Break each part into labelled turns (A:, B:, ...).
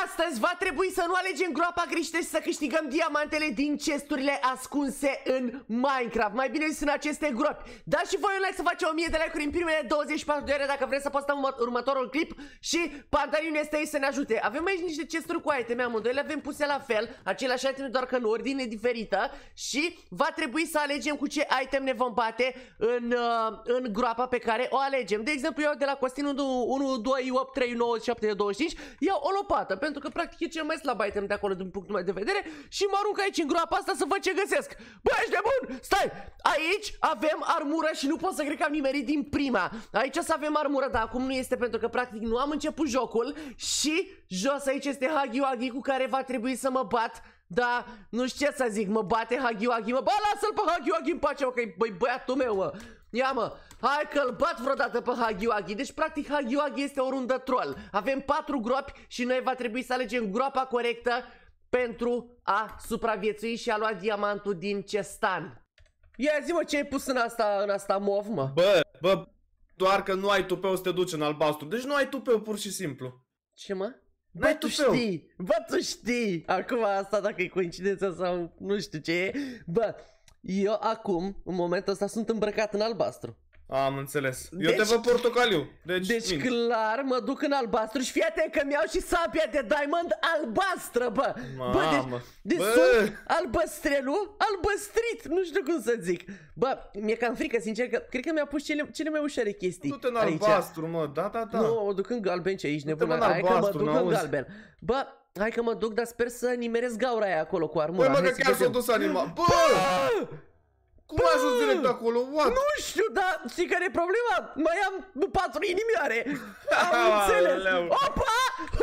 A: Astăzi va trebui să nu alegem groapa greșită și să câștigăm diamantele din chesturile ascunse în Minecraft. Mai bine zis, în aceste gropi. Dați și voi un like să facem 1000 de like-uri în primele 24 de ore dacă vreți să postăm următorul clip. Și Pandarin este aici să ne ajute. Avem aici niște chesturi cu iteme, amândoi le avem puse la fel, aceleași iteme, doar că în ordine diferită. Și va trebui să alegem cu ce item ne vom bate în groapa pe care o alegem. De exemplu, eu de la Costin 1, 2, 8, 3, 9, 7, 25 iau o lopată, pentru că practic e cel mai slab item de acolo din punctul meu de vedere. Și mă arunc aici în groapa asta să văd ce găsesc. Bă, ești nebun? Stai! Aici avem armură și nu pot să cred că am nimerit din prima. Aici o să avem armură, dar acum nu este pentru că practic nu am început jocul. Și jos aici este Huggy Wuggy cu care va trebui să mă bat. Da, nu știu ce să zic, mă bate Huggy Wuggy, mă, bă, lasă-l pe Huggy Wuggy în pace, mă, că-i băiatul meu, mă. Ia, mă, hai că-l bat vreodată pe Huggy Wuggy. Deci practic Huggy Wuggy este o rundă troll. Avem 4 gropi și noi va trebui să alegem groapa corectă pentru a supraviețui și a lua diamantul din cestan. Ia zi-mă ce ai pus în asta mov, mă.
B: Bă, doar că nu ai tupeu să te duci în albastru. Deci nu ai tupeu, pur și simplu.
A: Ce, mă? Bă, tu știi, tu știi. Acum asta dacă e coincidență sau nu știu ce e. Bă, eu acum, în momentul ăsta, sunt îmbrăcat în albastru.
B: Am înțeles. Eu te văd portocaliu. Deci clar
A: mă duc în albastru și fii atent că mi-au și sabia de diamond albastră, bă. Deci sunt albăstrit, nu știu cum să zic. Bă, mi-e cam frică, sincer, că cred că mi-a pus cele mai ușoare chestii.
B: Du-te în albastru, mă, da.
A: Nu, mă duc în galben, ce aici nebun. Hai că mă duc în galben. Bă, hai că mă duc, dar sper să nimeresc gaura aia acolo cu armura.
B: Băi, mă, că chiar s-a dus animal. Bă! Cum ai ajuns direct acolo? What?
A: Nu știu, dar știi care e problema? Mai am 4 inimioare. Am înțeles. Opa!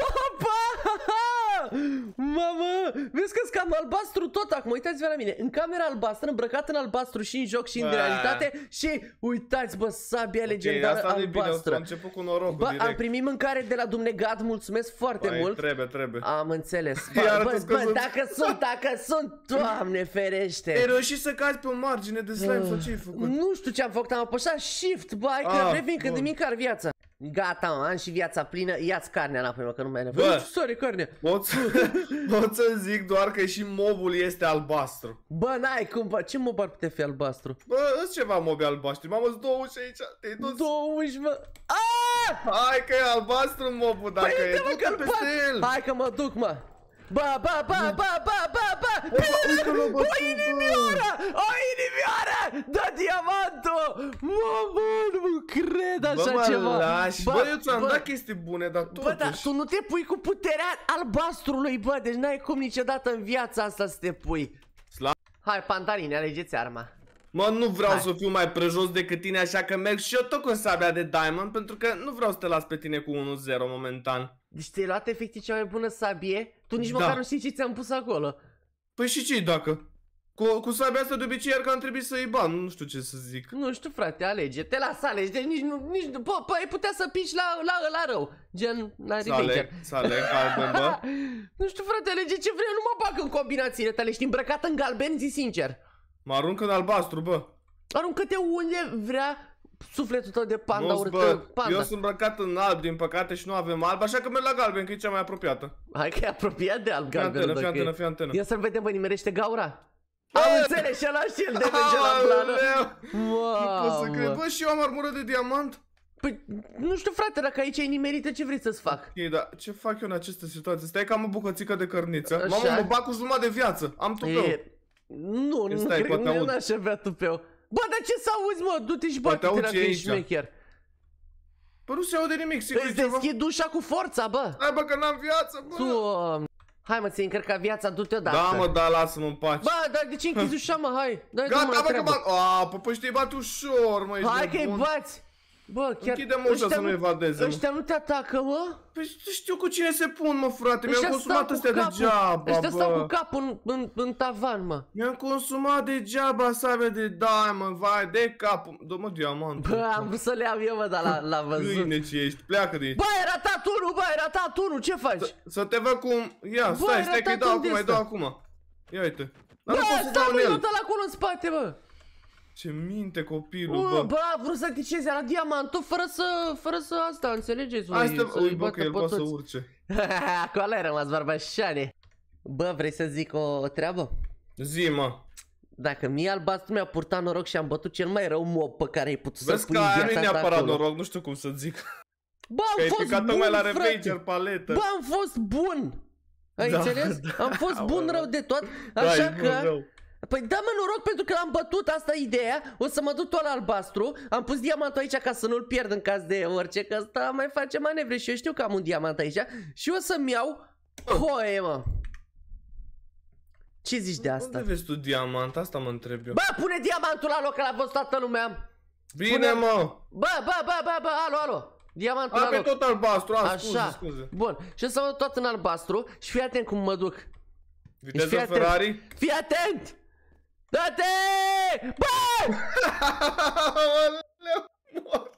A: Mamă, vezi că-s cam albastru tot acum. Uitați-vă la mine, în camera albastră, îmbrăcat în albastru și în joc și în realitate. Și uitați, bă, sabia legendară albastră.
B: Am început cu norocul.
A: Bă, am primit mâncare de la Dumnegad, mulțumesc foarte mult.
B: Trebuie.
A: Am înțeles. Bă, dacă sunt, Doamne ferește.
B: Ai reușit să cazi pe o margine de slime sau ce ai făcut?
A: Nu știu ce am făcut, am apăsat shift, bă, hai că revin când îmi încar viața. Gata, am și viața plină, ia-ți carnea înapoi, mă, că nu mai e nevoie. Bă, sorry, carnea.
B: Pot să zic doar că și mobul este albastru.
A: Bă, n-ai cum, bă, ce mob ar putea fi albastru?
B: Bă, îți ceva mobi albaștri, mamă-ți 2 uși aici, te-ai dus.
A: 2 uși, bă.
B: Hai că e albastru mobul, dacă e, du-te peste el.
A: Hai că mă duc, mă. Bă, o inimioară, dă diamantul. Mă, nu cred așa ceva.
B: Bă, eu ți-am dat chestii bune, dar totuși.
A: Bă, dar tu nu te pui cu puterea albastrului, bă, deci n-ai cum niciodată în viața asta să te pui. Hai, Pandarine, alegeți arma.
B: Mă, nu vreau să fiu mai prejos decât tine, așa că merg și eu tot cu sabia de diamond, pentru că nu vreau să te las pe tine cu 1-0 momentan.
A: Deci te-ai luat efectiv cea mai bună sabie? Tu nici măcar nu știi ce ți-am pus acolo.
B: Păi și ce-i dacă? Cu sabia asta de obicei ar că am trebuit să-i ban, nu știu ce să zic.
A: Nu știu, frate, alege, te las alegi, deci nici nu, ai putea să pici la rău, gen la Revenger.
B: Să aleg galben, bă.
A: Nu știu, frate, alege ce vrei, nu mă bag în combinațiile tale, ești îmbrăcat în galben, zi sincer.
B: Mă arunc în albastru, bă.
A: Aruncă-te unde vrea sufletul tău de panda
B: urâtă. Eu sunt îmbrăcat în alb, din păcate, și nu avem alb, așa că merg la galben, că e cea mai apropiată.
A: Hai că e apropiat de alb, galben.
B: Fii antenă.
A: Ia să-l vedem, bă, nimerește gaura. Am înțeles, și-a luat și el de merge la plană.
B: Nu pot să cred. Bă, și eu am armură de diamant.
A: Păi, nu știu, frate, dacă aici ai nimerită, ce vrei să-ți fac?
B: Ok, dar ce fac eu în aceste situații? Stai că am o bucățică de cărniță. Mamă, mă bag cu jumătate de viață. Am tupeu.
A: Nu cred, nu n-aș avea tupeu. Bă, dar ce să auzi, mă? Du-te și bate-te dacă ești șmecher.
B: Bă, nu se aude nimic, sigur.
A: Îți deschid ușa cu forța, bă.
B: Hai, bă, că n-am viață, bă.
A: Hai, mă, ți-ai încărcat viața, du-te odată.
B: Da, mă, da, lasă-mă în pace.
A: Bă, dar de ce închizi ușa, mă, hai.
B: Gata, bă, că bă, păi știi, bate ușor, mă, ești
A: hai că-i bați. Bă, chiar
B: închide-mă ușa să nu evadeze.
A: Ăștia nu te atacă, mă?
B: Păi știu cu cine se pun, mă, frate. Mi-am consumat astea degeaba, bă.
A: Ăștia stau cu capul în tavan, mă.
B: Mi-am consumat degeaba sabia de diamond, vai, de capul. Dă-mă diamant.
A: Bă, am vrut să le iau eu, mă, dar l-a văzut.
B: Câine ce ești, pleacă de aici.
A: Bă, ai ratat unul, bă, ai ratat unul, ce faci?
B: Să te văd cum... Ia, stai că-i dau acum, îi dau acum. Ia uite.
A: Bă, stai, mă, eu dă-l acolo în spate, bă.
B: Ce minte copilul, bă.
A: Bă, a vrut să ticeze la diamantul fără să asta, înțelegeți?
B: Hai să, ui, bă, că el poate să urce.
A: Acolo ai rămas, barbașane. Bă, vrei să zic o treabă?
B: Zi, mă.
A: Dacă mie albastru mi-a purtat noroc și am bătut cel mai rău mob pe care ai putut să-l pui în
B: Vezi că
A: viața
B: nu-i
A: ta
B: neapărat
A: acolo.
B: noroc, nu știu cum să zic.
A: Bă,
B: Că
A: am
B: ai
A: fost
B: picat
A: bun,
B: tocmai la
A: frate.
B: Revenger paletă.
A: Bă, am fost bun. Ai
B: Da,
A: înțeles?
B: da.
A: Am fost bun
B: Aoleu.
A: rău de tot.
B: Da,
A: Așa
B: e bun
A: că...
B: rău.
A: Păi dă-mă noroc pentru că l-am bătut, asta e ideea. O să mă duc tot la albastru. Am pus diamantul aici ca să nu-l pierd în caz de orice, că ăsta mai face manevre și eu știu că am un diamant aici. Și o să-mi iau hoe, mă. Ce zici de asta?
B: Unde vezi tu diamant? Asta mă întreb eu.
A: Bă, pune diamantul la loc, că l-a văzut toată lumea.
B: Bine, mă!
A: Bă, alo. Diamantul
B: A,
A: la
B: pe
A: loc.
B: tot albastru,
A: Așa,
B: scuze.
A: bun. Și o să mă duc tot în albastru și fii atent cum mă duc.
B: Viteză
A: fii atent.
B: Ferrari?
A: Fii atent! Da-te! Bă!
B: Aoleu, mor.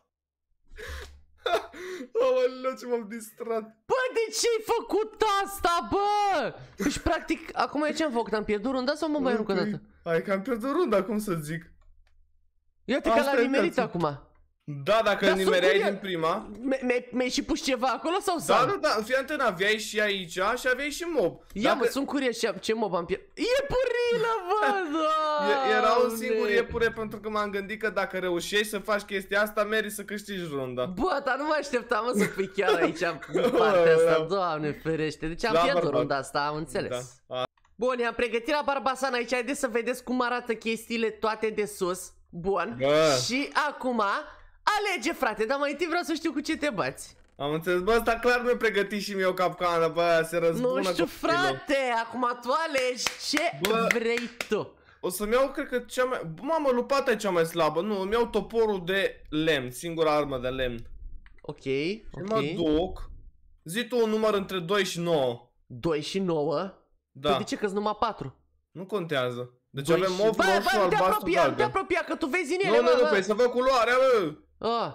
B: Aoleu, ce m-am distrat.
A: Bă, de ce ai făcut asta, bă? Deci, practic, acum eu ce-am făcut? Am pierdut runda sau mă mai arunc o dată?
B: Hai că am pierdut runda, cum să zic.
A: Iată că
B: Asta
A: l-am
B: e
A: nimerit
B: viața.
A: acum.
B: Da, dacă
A: Dar
B: nimereai
A: sunt
B: din prima.
A: Mi-ai și pus ceva acolo sau
B: Da,
A: sau?
B: da, fii atent, aveai și aici și aveai și mob.
A: Ia mă, sunt curios ce mob am pierdut. Iepurilă, bă, da!
B: Era un singur iepure pentru că m-am gândit că dacă reușești să faci chestia asta, meriți să câștigi runda.
A: Bă, dar nu mă așteptam, mă, să fii chiar aici în partea asta, Doamne ferește. Deci am
B: La
A: pierdut
B: bărbat.
A: runda asta, am înțeles.
B: Da.
A: Bun, i-am pregătit la Barbasan aici, haideți să vedeți cum arată chestiile toate de sus. Bun.
B: Bă.
A: Și acum, alege, frate, dar mai întâi vreau să știu cu ce te bați.
B: Am înțeles, bă, ăsta clar mi-a pregătit și mie o capcană, bă, se răzbună
A: Nu știu,
B: copilul.
A: frate, acum tu alegi ce
B: Bă.
A: vrei tu.
B: O să-mi iau, cred că cea mai... Mamă, lupata e cea mai slabă, nu, îmi iau toporul de lemn, singura armă de lemn.
A: Ok,
B: Și
A: ok.
B: mă duc. Zi tu un număr între 2 și 9.
A: 2 și 9?
B: Da,
A: Păi de ce că-s numai 4?
B: nu contează. Deci
A: 2
B: avem
A: și...
B: 8,
A: Bă,
B: roșu,
A: te
B: albastru,
A: apropia, te
B: galben.
A: apropia, că tu vezi în ele,
B: Nu,
A: bă,
B: nu,
A: bă.
B: păi să văd culoarea, bă.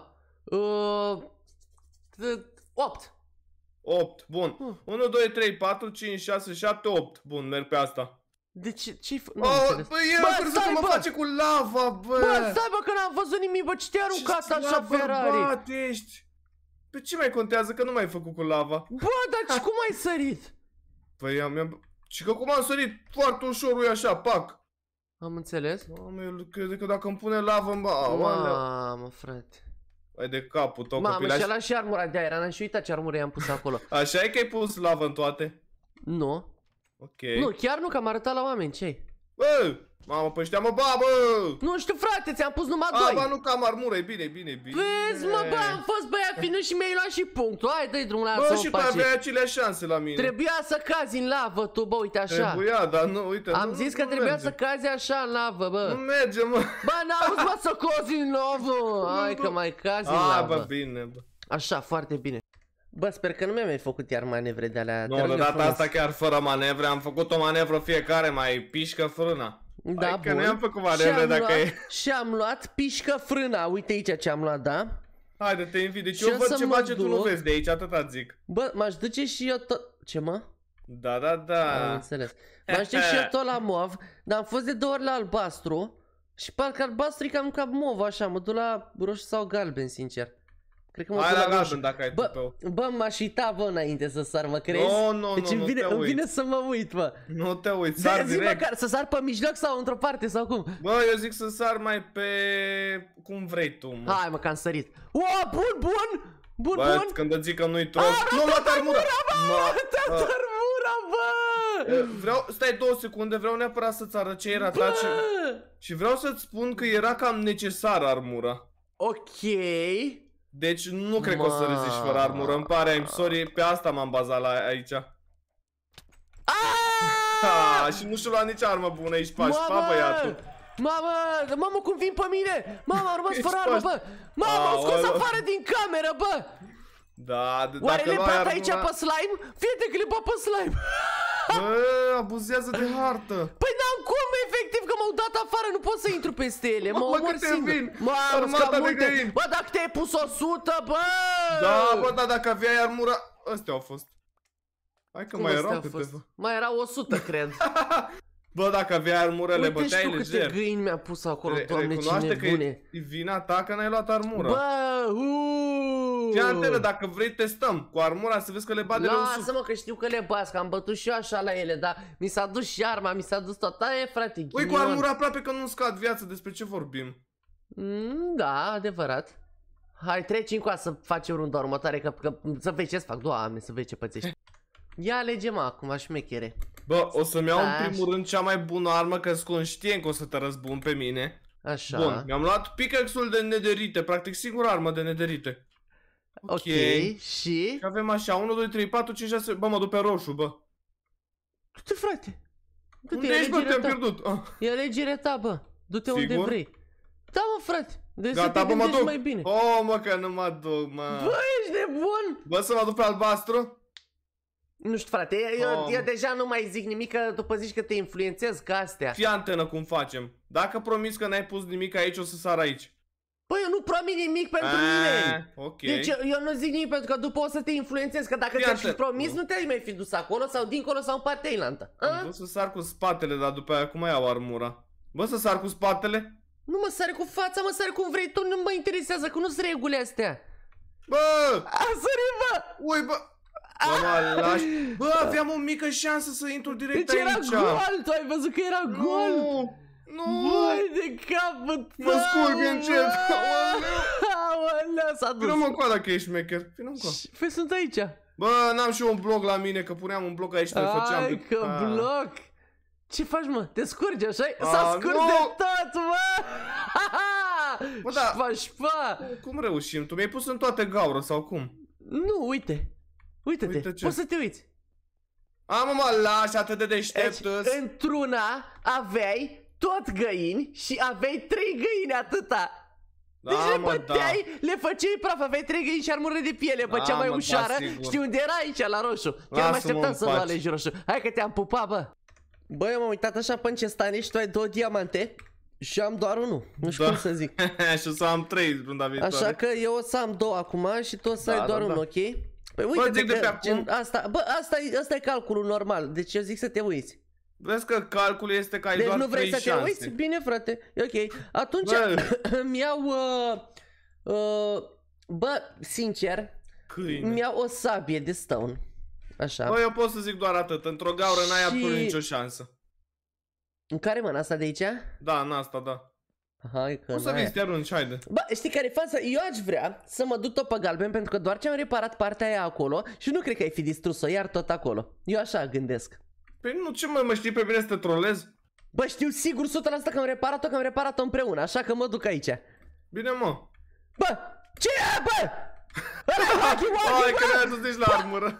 A: 8.
B: 8, bun. 1, 2, 3, 4, 5, 6, 7, 8. Bun, merg pe asta.
A: De ce-i fă... Nu
B: Oh,
A: înțeles.
B: băi, el
A: Bă,
B: a crezut că
A: stai,
B: mă
A: bă!
B: face cu lava, bă.
A: Bă, stai, bă, că n-am văzut nimic, bă, ce te-ai aruncat așa, Ferrari?
B: Bărbat ești. Pe ce mai contează că nu m-ai făcut cu lava?
A: Bă, dar cum ai sărit?
B: Păi am... Și că cum am sărit foarte ușor, ui așa, pac.
A: Am înțeles.
B: Mamă, el crede că dacă îmi pune lavă, aoleu.
A: Mamă, frate.
B: Hai de capul tău,
A: Mamă,
B: copilaș.
A: și ăla și armura de aer, n-am și uitat ce armură i-am pus acolo.
B: Așa e că ai pus lavă în toate?
A: Nu.
B: Ok.
A: Nu, chiar nu, că am arătat la oameni, ce-i?
B: Bă, mamă, pe ăștia mă, bă!
A: Nu știu, frate, ți-am pus numai
B: A,
A: 2.
B: ba, nu că am armură, e bine, bine, bine.
A: Vezi, mă, bă, am fost băiat fină și mi-ai luat și punctul. Hai, dă-i drumul la
B: Bă,
A: să
B: și
A: o
B: tu
A: faci.
B: aveai aceleași șanse la mine.
A: Trebuia să cazi în lavă, tu, bă, uite așa.
B: Trebuia, dar nu, uite,
A: Am
B: nu,
A: zis că
B: nu
A: trebuia
B: merge.
A: să cazi așa în lavă,
B: Nu
A: bă.
B: merge, mă.
A: Bă, n-auzi, mă, să cazi în lavă. Hai că mai cazi în
B: A, bă,
A: lavă.
B: bine, bă.
A: Așa, foarte bine. Bă, sper că nu mi-ai mai făcut iar manevre de alea.
B: Nu, de data asta chiar fără manevre, am făcut o manevră fiecare, mai pișcă frâna.
A: Da,
B: Hai că
A: bun.
B: nu i-am făcut manevre dacă e...
A: Și am luat pișcă frâna. Uite aici ce am luat, da?
B: Haide, te invit, deci
A: Și
B: eu
A: o
B: văd
A: să
B: ce
A: mă
B: face tu nu
A: duc.
B: vezi de aici, atâta zic.
A: Bă, m-aș duce și eu tot... Ce, mă?
B: Da, da, da.
A: Am înțeles. M-aș duce și eu tot la mov, dar am fost de 2 ori la albastru. Și parcă albastru e cam ca mov, așa. Mă duc la roșu sau galben, sincer. Cred că mă
B: Hai
A: duc
B: la
A: la roșu.
B: galben dacă ai
A: Bă,
B: tupeu.
A: bă, m-aș uita, bă, înainte să sar, mă crezi?
B: Nu,
A: Deci
B: nu
A: îmi
B: te
A: vine
B: uiți.
A: să mă uit, bă.
B: Nu te uiți, sar
A: Zi
B: direct.
A: măcar să sar pe mijloc sau într-o parte sau cum?
B: Bă, eu zic să sar mai pe... cum vrei tu, mă.
A: Hai, mă, că am sărit. O, bun, bun! Bun,
B: Bă,
A: bun!
B: când îți zic că nu-i troll. Nu, luat armura!
A: Arătat armura, bă!
B: Vreau, stai 2 secunde, vreau neapărat să-ți arăt ce era ta și vreau să-ți spun că era cam necesar armura.
A: Ok.
B: Deci nu cred că o să reziști fără armură, îmi pare, I'm sorry, pe asta m-am bazat la aici. Ha, și nu și-o lua nici armă bună, ești pași, pa băiatul.
A: Mamă, cum vin pe mine? Mamă, am rămas fără armă, bă! Mamă, m-au scos
B: Aoleu.
A: afară din cameră, bă!
B: Da,
A: Oare
B: dacă
A: le
B: luai
A: bat aici
B: armura...
A: pe slime? Fie că le bat pe slime!
B: Bă, abuzează de hartă.
A: Păi n-am cum, efectiv, că m-au dat afară, nu pot să intru peste ele, mă
B: Mamă,
A: omor
B: câte
A: singur.
B: vin!
A: Mamă,
B: Armata
A: scam
B: de
A: multe.
B: găini.
A: Bă, dacă te-ai pus 100, bă!
B: Da, bă, da, dacă aveai armura... Astea au fost. Hai că
A: Cum
B: mai
A: astea
B: erau
A: au fost?
B: câteva.
A: Mai erau 100, cred.
B: Bă, dacă aveai armură, le
A: Uite și
B: băteai
A: tu câte
B: lejer.
A: găini mi-a pus acolo, doamne, ce
B: Recunoaște că
A: nebune.
B: e vina ta că n-ai luat armura.
A: Bă,
B: Fii antenă, dacă vrei testăm cu armura să vezi că le bat de rău sus.
A: Lasă-mă că știu că le bați, că am bătut și eu așa la ele, dar mi s-a dus și arma, mi s-a dus tot. Aia, frate,
B: Ui, cu armura aproape că nu scad viață, despre ce vorbim?
A: Da, adevărat. Hai, treci încoa să facem runda următoare, că să vezi ce-ți fac, Doamne, să vezi ce pățești. Ia alegem acum, șmechere.
B: Bă, o să-mi iau în primul rând cea mai bună armă, că sunt conștient că o să te răzbun pe mine.
A: Așa.
B: Bun, mi-am luat pickaxe-ul de nederite, practic singura armă de nederite.
A: Ok, și?
B: Și avem așa, 1, 2, 3, 4, 5, 6, bă, mă duc pe roșu, bă.
A: Du-te, frate.
B: Unde ești, bă, te-am pierdut.
A: E alegerea ta, bă. Du-te unde vrei. Da, mă, frate.
B: Gata, bă, mă duc.
A: Mai bine.
B: Oh, mă, că nu mă duc, mă.
A: Bă, ești nebun.
B: Bă, să mă duc pe albastru?
A: Nu știu, frate, eu deja nu mai zic nimic, că după zici că te influențez ca astea.
B: Fii antenă cum facem. Dacă promiți că n-ai pus nimic aici, o să sar aici.
A: Băi, eu nu promit nimic pentru nimeni.
B: Ok.
A: Deci eu nu zic nimic pentru că după o să te influențez, că dacă ți-aș fi promis, nu te-ai mai fi dus acolo sau dincolo sau în partea ailantă.
B: Am vrut să sar cu spatele, dar după aia cum mai iau armura? Bă, să sar cu spatele?
A: Nu mă sare cu fața, mă sare cum vrei tu, nu mă interesează, că nu-s regulile astea.
B: Bă!
A: A sărit, bă!
B: Ui, bă! Bă, mă lași. Bă, aveam o mică șansă să intru direct
A: deci
B: aici.
A: Era gol, tu ai văzut că era gol.
B: Nu!
A: Băi, de capăt!
B: Mă scurg încet!
A: Aoleu, s-a dus!
B: Vină-mă încoa dacă ești șmecher, vină încoa.
A: Păi sunt aici.
B: Bă, n-am și eu un bloc la mine, că puneam un bloc aici, te făceam.
A: Ai că bloc! Ce faci, mă? Te scurgi, așa-i? S-a scurs de tot, mă!
B: Bă, da,
A: șpa!
B: cum reușim? Tu mi-ai pus în toate gaură sau cum?
A: Nu, uite! Uite-te, poți să te uiți.
B: Mă, lași, atât de deștept.
A: Într-una aveai tot găini și aveai 3 găini, atâta. Deci le băteai, le făceai praf, aveai 3 găini și armură de piele, bă, cea mai ușoară. Știi unde era aici, la roșu. Chiar mă așteptam să nu alegi roșu. Hai că te-am pupat, bă. Bă, eu m-am uitat așa pe încestane și tu ai 2 diamante și am doar 1. Nu știu cum să zic.
B: Și o să am 3 runda viitoare.
A: Așa că eu o să am 2 acum și tu o să ai doar 1, ok? Păi uite că asta e calculul normal, deci eu zic să te uiți.
B: Vezi că calculul este că ai
A: deci
B: doar 3
A: șanse. Deci nu vrei să te uiți? Bine, frate, e ok. Atunci îmi iau, bă, sincer, îmi iau o sabie de stone. Așa.
B: Bă, eu pot să zic doar atât, într-o gaură n-ai absolut nicio șansă.
A: În care, mă, în asta de aici?
B: Da, în asta, da.
A: Hai că
B: o să vezi, te arunci, haide.
A: Bă, știi care e faza? Eu aș vrea să mă duc tot pe galben, pentru că doar ce am reparat partea aia acolo și nu cred că ai fi distrus-o iar tot acolo. Eu așa gândesc.
B: Păi nu, ce mă știi pe mine să te trolezi?
A: Bă, știu sigur 100% că am reparat-o, împreună, așa că mă duc aici.
B: Bine, mă.
A: Bă, ce e, bă?
B: Hai că ne-ai adus nici la armură.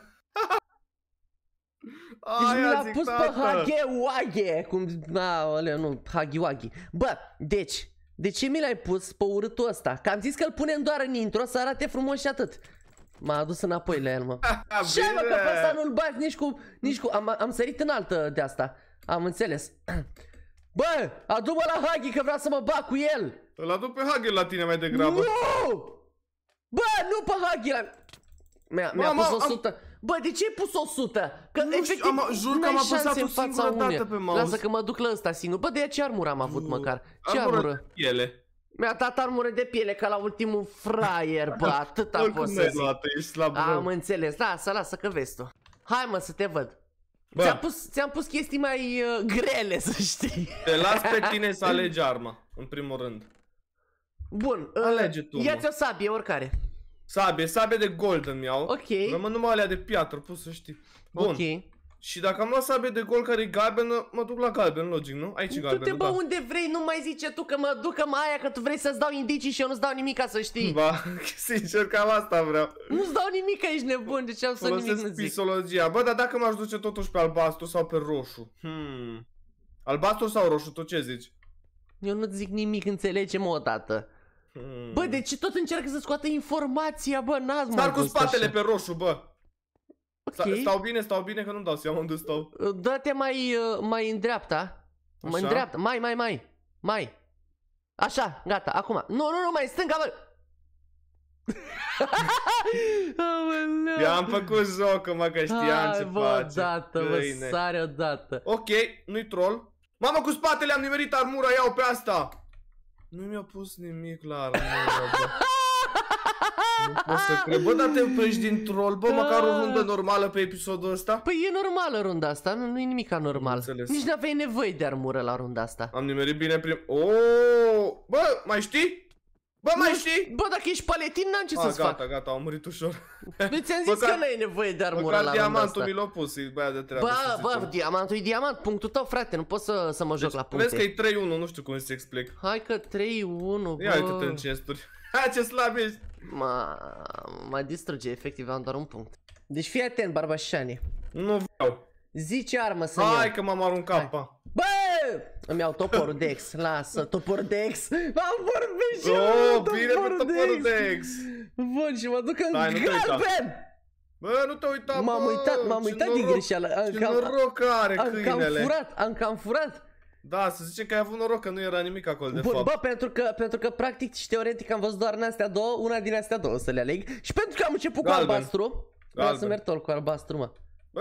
A: Deci mi l-a pus pe haghe-waghe, cum, aoleu, nu, haghi-waghi. Bă, deci, de ce mi l-ai pus pe urâtul ăsta? Că am zis că îl punem doar în intro să arate frumos și atât. M-a adus înapoi la el, mă. Ce, mă, că pe ăsta nu-l bați nici cu, am sărit în altă de asta. Am înțeles. Bă, adu-mă la Hagi că vreau să mă bag cu el.
B: Îl aduc pe Hagi la tine mai degrabă.
A: Nu! Bă, nu pe Hagi la... Mi-a pus 100. Bă, de ce ai pus 100? Că efectiv
B: jur că am apăsat o singură dată pe mouse.
A: Lasă că mă duc la ăsta singur. Bă, de ce armură am avut măcar? Ce armură?
B: De piele.
A: Mi-a dat armură de piele ca la ultimul fraier, bă, atât a fost să zic. Am înțeles, lasă că vezi tu. Hai, mă, să te văd. Ți-am pus chestii mai grele, să știi.
B: Te las pe tine să alegi arma, în primul rând.
A: Bun,
B: alege tu,
A: ia-ți o sabie, oricare.
B: Sabie de gold îmi iau.
A: Ok.
B: Rămân numai alea de piatră, poți să știi. Bun.
A: Ok.
B: Și dacă am luat sabie de gold care e galbenă, mă duc la galben, logic, nu? Aici e galbenă,
A: du-te, bă, unde vrei, nu mai zice tu că mă duc în aia, că tu vrei să-ți dau indicii și eu nu-ți dau nimic, ca să știi.
B: Ba, sincer, cam asta vreau.
A: Nu-ți dau nimic, că ești nebun, deci am să nimic nu zic.
B: Pisologia. Bă, dar dacă m-aș duce totuși pe albastru sau pe roșu? Albastru sau roșu, tu ce zici?
A: Eu nu zic nimic, înțelege-mă odată. Bă, de ce tot încearcă să scoată informația, bă, n-ați mai
B: Star cu spatele pe roșu, bă.
A: Okay.
B: Stau bine că nu-mi dau seama unde stau.
A: Dă-te mai în dreapta. Mai în dreapta, mai. Așa, gata, acum. Nu, mai stânga, bă.
B: I-am făcut joc, mă, că știam ce face.
A: Odată, bă, sare odată.
B: Ok, nu-i troll. Mamă, cu spatele am nimerit armura, iau pe asta. Nu mi-a pus nimic la armură, bă. Nu pot să cred. Bă, dar te oprești din troll, bă, măcar o rundă normală pe episodul ăsta?
A: Păi e normală runda asta, nu e nimic anormal. Nici n-aveai nevoie de armură la runda asta.
B: Am nimerit bine Oh, bă, mai știi? Bă, mai știi?
A: Bă, dacă ești paletin, n-am ce să-ți fac.
B: Gata, am murit ușor.
A: Nu ți-am zis că n-ai nevoie de armură la runda asta.
B: Diamantul mi l-a pus, e băia de treabă.
A: Bă, diamantul e diamant, punctul tău, frate, nu pot să mă joc la puncte.
B: Vezi că e 3-1, nu știu cum să explic.
A: Hai că 3-1, bă.
B: Ia uite-te în chesturi. Hai, ce slab ești.
A: Mă distruge, efectiv, am doar un punct. Deci fii atent, Barbașani.
B: Nu vreau.
A: Zi ce armă să-mi iau.
B: Hai că m-am aruncat, pa.
A: Bă! Îmi iau toporul de ex, lasă, toporul de ex. Am vorbit și
B: bine pe toporul de ex.
A: Bun, și mă duc în galben.
B: Bă, nu te uita, bă.
A: M-am uitat din greșeală.
B: Ce noroc are câinele.
A: Am cam furat.
B: Da, să zicem că ai avut noroc că nu era nimic acolo de fapt.
A: Bă, pentru că practic și teoretic am văzut doar în astea două, una din astea două să le aleg. Și pentru că am început cu albastru. Vreau să merg tot cu albastru, mă.
B: Bă!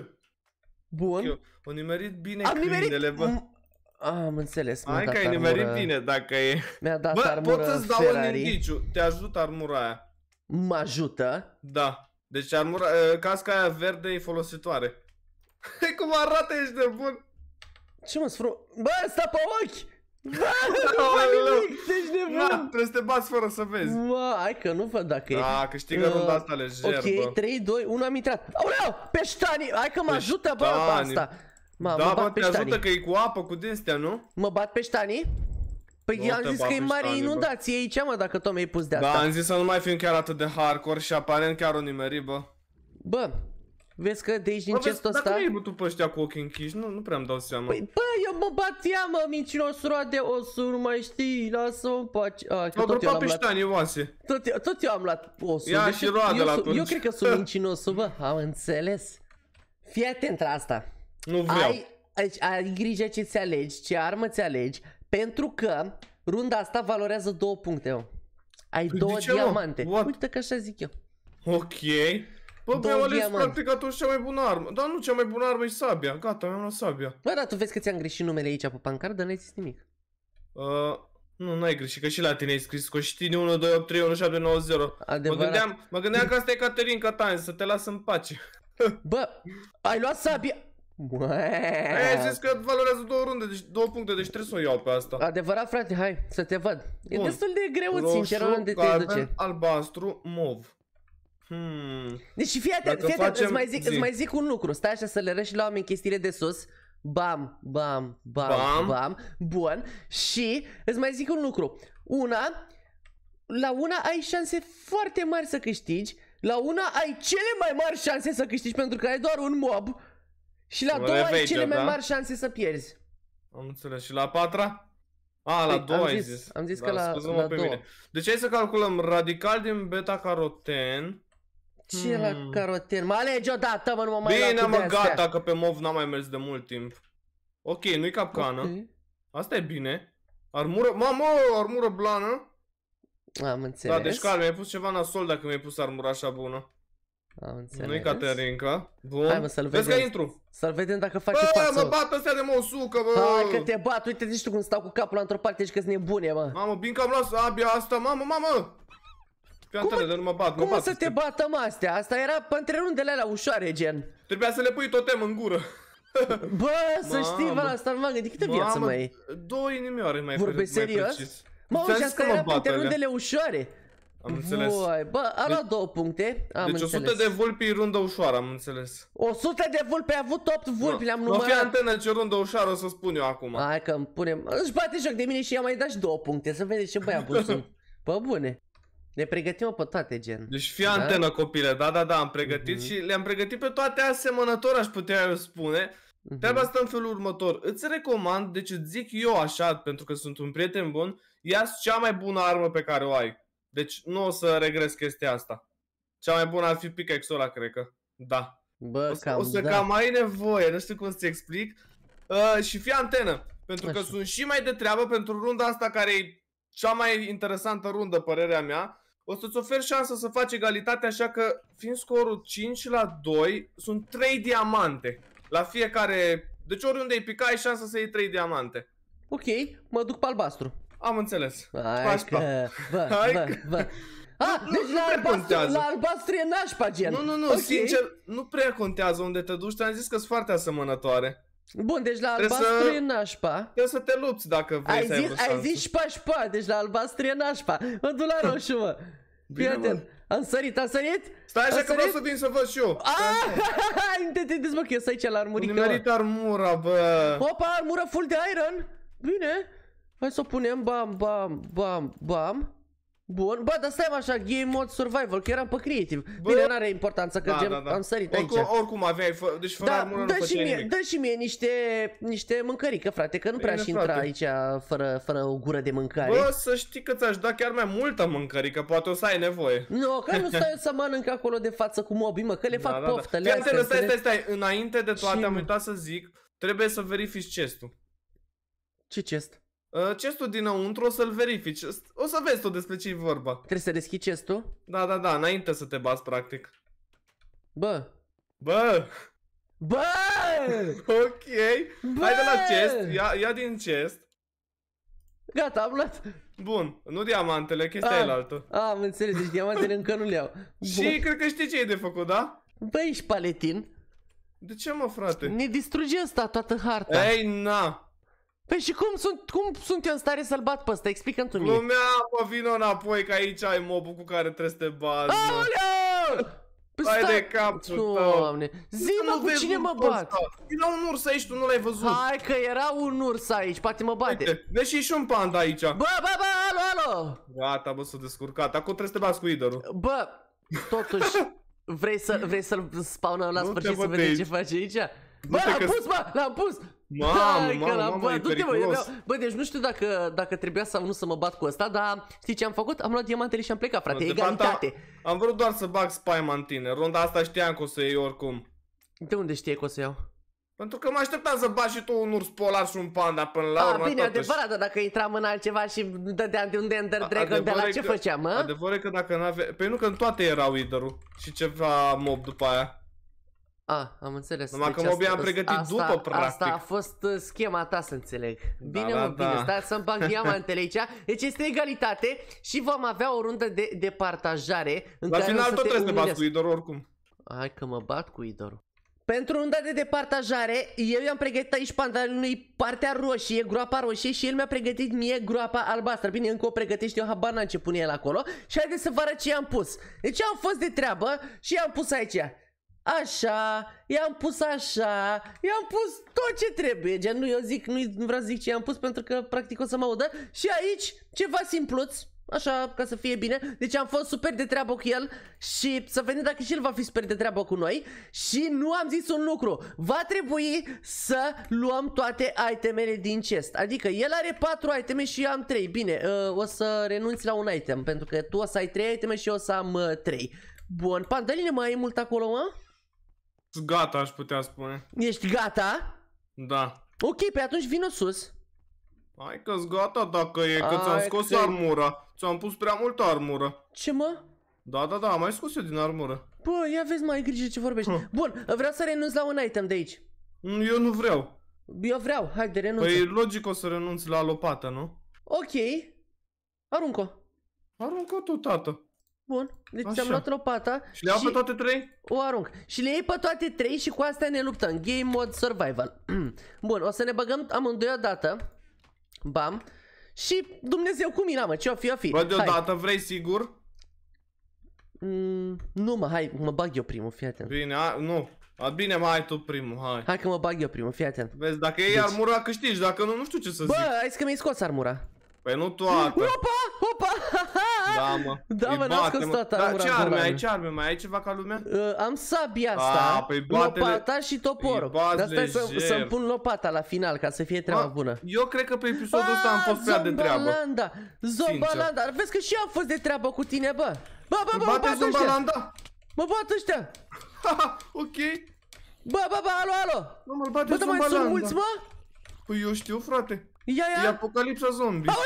A: Bun.
B: Am nimerit bine câinele, bă.
A: Am înțeles,
B: hai că ai nimerit bine dacă e.
A: Mi-a dat armură
B: pot să-ți dau un indiciu. Te ajută armura aia.
A: Mă ajută?
B: Da. Deci armura, casca aia verde e folositoare. Cum arată, ești de bun.
A: Ce mă sfru? Bă, sta pe ochi! Bă, nu fac nimic, ești nebun!
B: Da, trebuie să te bați fără să vezi.
A: Bă, hai că nu văd dacă e.
B: Da, câștigă runda asta lejer, bă.
A: Ok, 3, 2, 1, am intrat. Aoleu, peștanii! Hai că mă ajută, bă, asta.
B: Da, bă, te ajută că e cu apă, cu de-astea, nu?
A: Mă bat peștanii? Păi i-am zis că e mare inundație aici, mă, dacă tot mi-ai pus de asta.
B: Da, am zis să nu mai fim chiar atât de hardcore și aparent chiar o nimeri, bă.
A: Bă, vezi că de aici din chestul ăsta...
B: Dacă nu-i tu pe ăștia cu ochii închiși, nu prea-mi dau seama.
A: Păi, bă, eu mă bat ea, mă, mincinos roade osul, nu mai știi, lasă-mă în pace.
B: Au grupat peștanii oase.
A: Tot eu am luat osul.
B: Ia și roade la atunci.
A: Eu cred că sunt mincinosul, bă, am înțeles. Fii atent la asta.
B: Nu vreau.
A: Ai grijă ce ți alegi, ce armă ți alegi, pentru că runda asta valorează 2 puncte, mă. Ai 2 diamante. Uite că așa zic eu.
B: Ok. Bă, mi-am ales practic atunci cea mai bună armă. Dar nu, cea mai bună armă e sabia. Gata, mi-am luat sabia. Bă,
A: dar tu vezi că ți-am greșit numele aici pe pancardă, n-ai zis nimic.
B: Nu, n-ai greșit, că și la tine ai scris Coștini 12831790.
A: Adevărat.
B: Mă gândeam că asta e Caterinca ta, să te las în pace.
A: Bă, ai luat sabia.
B: Ai zis că valorează 2 runde, deci 2 puncte, deci trebuie să o iau pe asta.
A: Adevărat, frate, hai, să te văd. E destul de greu, sincer, unde te duce.
B: Albastru, mov.
A: Deci fii atent, îți mai zic un lucru. Stai așa să le arăt și la oameni chestiile de sus. Bam, bam, bam, bam. Bun. Și îți mai zic un lucru. La una ai șanse foarte mari să câștigi. La una ai cele mai mari șanse să câștigi pentru că ai doar un mob. Și la 2 ai cele mai mari șanse să pierzi.
B: Am înțeles. Și la 4-a? La 2 ai zis.
A: Am zis că la 2.
B: Deci hai să calculăm radical din beta-caroten.
A: Ce la caroten? Mă alegi odată, mă, nu mă mai lua cu de-astea.
B: Bine, mă, gata, că pe mov n-am mai mers de mult timp. Ok, nu-i capcană. Asta e bine. Armură, mamă, armură blană.
A: Am înțeles.
B: Da, deci clar, mi-ai pus ceva nasol dacă mi-ai pus armura așa bună.
A: Am înțeles.
B: Nu-i Caterinca. Bun.
A: Hai, mă, să-l vedem.
B: Vezi că intru.
A: Să-l vedem dacă face față.
B: Mă bat ăstea de mosucă, bă.
A: Hai că te bat, uite, zici tu cum stau cu capul la într-o parte și că-s nebune, mă.
B: Mamă, bine că am luat sabia asta, mamă. Fiantele, nu mă bat,
A: cum să te bată, mă, astea? Asta era între rundele alea ușoare, gen.
B: Trebuia să le pui totem în gură.
A: Bă, să știi, vă, asta nu m-am gândit. Câtă viață mai e?
B: 2 inimioare mai precis.
A: Vorbești serios? Mă, și asta era între rundele ușoare.
B: Am înțeles.
A: Bă, a luat 2 puncte.
B: Deci 100 de vulpi e rundă ușoară, am înțeles.
A: 100 de vulpi, ai avut 8 vulpi, le-am numărat.
B: Nu fi antenă ce rundă ușoară o să spun eu acum.
A: Hai că îmi punem. Își bate joc de mine și i-am mai dat și 2 puncte. Să vedeți ce băiat bun sunt. Bă, bune. Ne pregătim pe toate, gen.
B: Deci fii antenă, copile, da, am pregătit și le-am pregătit pe toate asemănător, aș putea eu spune. Treaba asta în felul următor. Îți recomand, deci îți zic eu așa, pentru că sunt un prieten bun, ia-ți cea mai bună armă pe care o ai. Deci nu o să regres chestia asta. Cea mai bună ar fi pickaxe-ul ăla, cred că. Da.
A: Bă,
B: o să cam ai nevoie, nu știu cum să-ți explic. Și fii antenă, pentru că sunt și mai de treabă pentru runda asta care e cea mai interesantă rundă, părerea mea. O să-ți ofer șansa să faci egalitate, așa că fiind scorul 5-2, sunt 3 diamante. La fiecare, deci oriunde îi pica ai șansa să iei 3 diamante.
A: Ok, mă duc pe albastru.
B: Am înțeles.
A: Bă. Deci la albastru e nașpa, gen.
B: Nu,
A: Okay.
B: Sincer, nu prea contează unde te duci, te-am zis că-s foarte asemănătoare.
A: Bun, deci la albastru e nașpa.
B: Trebuie să te lupți dacă vrei să ai vreo șansă.
A: Ai zis șpa, deci la albastru e nașpa. Mă duc la roșu, mă. Fii atent. Am sărit?
B: Stai așa că vreau să vin să văd și eu.
A: Te dezbă că eu să aici la armurică.
B: Nu merit armura, bă.
A: Opa, armură full de iron. Bine. Hai să o punem, bam. Bun, bă, dar stai așa, game mode survival, că eram pe creative. Bine, n-are importanță că am sărit aici.
B: Oricum aveai, deci fără armură nu făceai nimic.
A: Dă și mie niște mâncărică, frate, că nu prea aș intra aici fără o gură de mâncare.
B: Bă, să știi că ți-aș da chiar mai multă mâncărică, poate o să ai nevoie.
A: Nu, că nu stai să mănânc acolo de față cu mobii, mă, că le fac poftele
B: astea. Stai, înainte de toate am uitat să zic, trebuie să verifici chestul.
A: Ce chest?
B: Chestul dinăuntru o să-l verifici. O să vezi tu despre ce e vorba.
A: Trebuie să deschizi chestul?
B: Da, înainte să te bați, practic.
A: Bă!
B: Ok. Hai de la chest, ia din chest.
A: Gata, am luat.
B: Bun, nu diamantele, chestia e la altă.
A: Am înțeles, deci diamantele încă nu le iau.
B: Și cred că știi ce e de făcut, da?
A: Băi, ești paletin.
B: De ce, mă, frate?
A: Ne distruge ăsta toată harta.
B: Ei, na.
A: Păi și cum sunt eu în stare să-l bat pe ăsta? Explică-mi tu mie.
B: Lumea, mă, vină înapoi, că aici ai mobul cu care trebuie să te bați, mă. Hai de capul tău.
A: Doamne, zi-mă cu cine mă bat.
B: Era un urs aici, tu nu l-ai văzut.
A: Hai că era un urs aici, poate mă bate.
B: Uite, vezi și un panda aici.
A: Bă, alo.
B: Gata, bă, s-a descurcat. Acum trebuie să te bați cu idolul.
A: Bă, totuși, vrei să-l spawnăm la sfârșit să vedem ce face aici? Bă, l-am pus.
B: Mamă, e periculos.
A: Bă, deci nu știu dacă trebuia sau nu să mă bat cu ăsta, dar știi ce am făcut? Am luat diamantele și am plecat, frate, egalitate.
B: Am vrut doar să bag Spyman în tine, ronda asta știam că o să iei oricum.
A: De unde știi că o să iau?
B: Pentru că mă așteptam să bagi și tu un urs polar și un panda până la urmă.
A: Bine, adevărat, dar dacă intram în altceva și dădeam de unde Ender Dragon, de la ce făceam, mă?
B: Adevărul e că dacă n-avea... Păi nu, că în toate era Wither-ul și ceva mob după aia.
A: Am înțeles.
B: Numai că mobii am pregătit după, practic.
A: Asta a fost schema ta, să înțeleg. Bine, bine, stai să-mi bag diamantele aici. Deci este egalitate și vom avea o rundă de partajare în care
B: final tot trebuie să te bați cu Idor oricum.
A: Hai că mă bat cu Idorul. Pentru runda de departajare, eu i-am pregătit aici pantalonului partea roșie, groapa roșie, și el mi-a pregătit mie groapa albastră. Bine, încă o pregătește, eu habar n-am ce pune el acolo. Și haideți să vă arăt ce i-am pus. Deci am fost de treabă și i-am pus aici așa, i-am pus așa, i-am pus tot ce trebuie. Gen, nu, eu zic, nu vreau să zic ce i-am pus pentru că practic o să mă audă. Și aici ceva simpluț, așa, ca să fie bine. Deci am fost super de treabă cu el și să vedem dacă și el va fi super de treabă cu noi. Și nu am zis un lucru, va trebui să luăm toate itemele din chest. Adică el are 4 iteme și eu am 3. Bine, o să renunți la un item pentru că tu o să ai 3 iteme și eu o să am 3. Bun, Pandaline, mai e mult acolo, mă?
B: Gata, aș putea spune.
A: Ești gata?
B: Da.
A: Ok, pe atunci vină sus.
B: Hai că-s gata dacă e, că ți-am scos armura. Ți-am pus prea multă armură.
A: Ce, mă?
B: Da, am mai scos eu din armură.
A: Bă, ia vezi, mai ai grijă ce vorbești. Bun, vreau să renunț la un item de aici.
B: Eu nu vreau.
A: Eu vreau, hai de renunț.
B: Păi logic o să renunți la lopată, nu?
A: Ok. Aruncă-o.
B: Aruncă-o tu, tată.
A: Bun, deci ți-am luat lopata.
B: Și le iau pe toate 3?
A: O arunc. Și le iei pe toate 3 și cu astea ne luptăm. Game mode survival. Bun, o să ne băgăm amândoi odată. Bam. Și Dumnezeu cu mine, mă, ce-o fi,
B: Bă, deodată vrei sigur?
A: Nu, mă, hai, mă bag eu primul, fii atent.
B: Bine, nu. Bine, mai ai tu primul, hai.
A: Hai că mă bag eu primul, fii atent.
B: Vezi, dacă iei armura câștigi, dacă nu, nu știu ce să zic.
A: Bă, hai că mi-ai scos armura.
B: Păi nu toată.
A: Opa!
B: Da, mă.
A: Da, mă, n-am scos toată armura.
B: Ce arme ai? Ce arme mai ai? Ceva ca lumea?
A: Am sabia asta, lopata și toporul. Dar stai să-mi pun lopata la final ca să fie treaba bună.
B: Eu cred că pe episodul ăsta am fost prea de treabă.
A: Zombalanda, vezi că și eu am fost de treabă cu tine, bă. Bă, mă
B: bate Zombalanda.
A: Mă bat ăștia.
B: Ok.
A: Bă, alo.
B: Nu mă bate
A: Zombalanda. Bă, mai sunt mulți, mă?
B: Păi eu știu, frate.
A: Ia.
B: E apocalipsa zombie.
A: Aolea,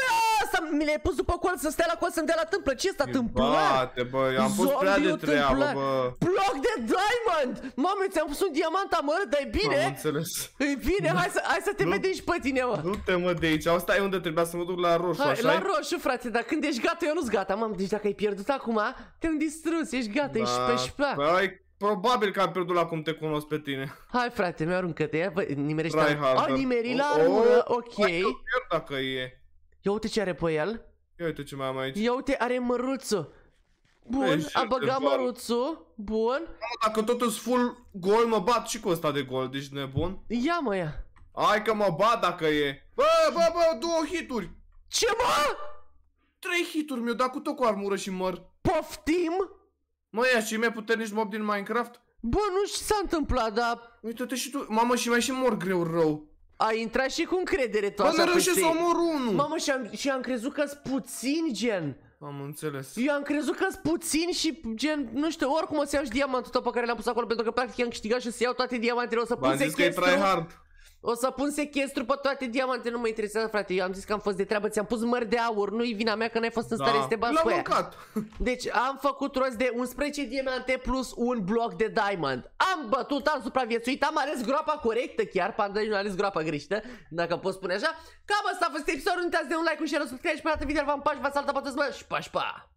A: asta mi le-ai pus după col să stai la col să-mi dea la tâmplă. Ce s-a întâmplat?
B: Bate, bă, eu am pus prea de treabă, bă.
A: Bloc de diamond! Mamă, ți-am pus un diamant amărât, dar e bine?
B: Am înțeles.
A: E bine, hai să te vedem și pe tine, mă.
B: Du-te, mă, de aici. Asta e unde trebuia să mă duc la roșu, așa?
A: La roșu, frate, dar când ești gata, eu nu-s gata. Mamă, deci dacă ai pierdut acum, te-am distrus, ești gata, ești pe șpa.
B: Păi, probabil că am pierdut la cum te cunosc pe tine.
A: Hai, frate, mi-aruncă-te, ia, bă, nimerește.
B: A,
A: nimeri la armură, ok.
B: Hai, eu pierd dacă e.
A: Ia uite ce are pe el.
B: Ia uite ce mai am aici.
A: Ia uite, are măruțul. Bun, a băgat măruțul. Bun.
B: Dacă tot îs full gol, mă bat și cu ăsta de gol, deci nebun.
A: Ia, mă, ia.
B: Hai că mă bat dacă e. Bă, 2 hituri.
A: Ce, mă?
B: 3 hituri mi-o dat cu tot cu armură și măr.
A: Poftim?
B: Mă, ia și mai puternici mob din Minecraft?
A: Bă, nu știu ce s-a întâmplat, dar...
B: Uite-te și tu, mamă, și mai și mor greu rău.
A: Ai intrat și cu încredere tu
B: așa.
A: așa
B: Bă, reușesc să omor unul.
A: Mamă, și am crezut că-s puțini, gen.
B: Am înțeles.
A: Eu am crezut că-s puțini și, gen, nu știu, oricum o să iau și diamantul tot pe care l-am pus acolo, pentru că practic am câștigat și o să iau toate diamantele, o să pun sechestru. O să pun sechestru pe toate diamantele, nu mă interesează, frate, eu am zis că am fost de treabă, ți-am pus măr de aur, nu-i vina mea că n-ai fost în stare să te bați cu ea. Deci am făcut rost de 11 diamante plus un bloc de diamond. Am bătut, am supraviețuit, am ales groapa corectă chiar, Panda nu a ales groapa greșită, dacă pot spune așa. Cam asta a fost episodul, nu uitați de un like, un share, un subscribe și pe data viitoare v-am pași, v-ați salutat pe toți, mă, și pa, și pa!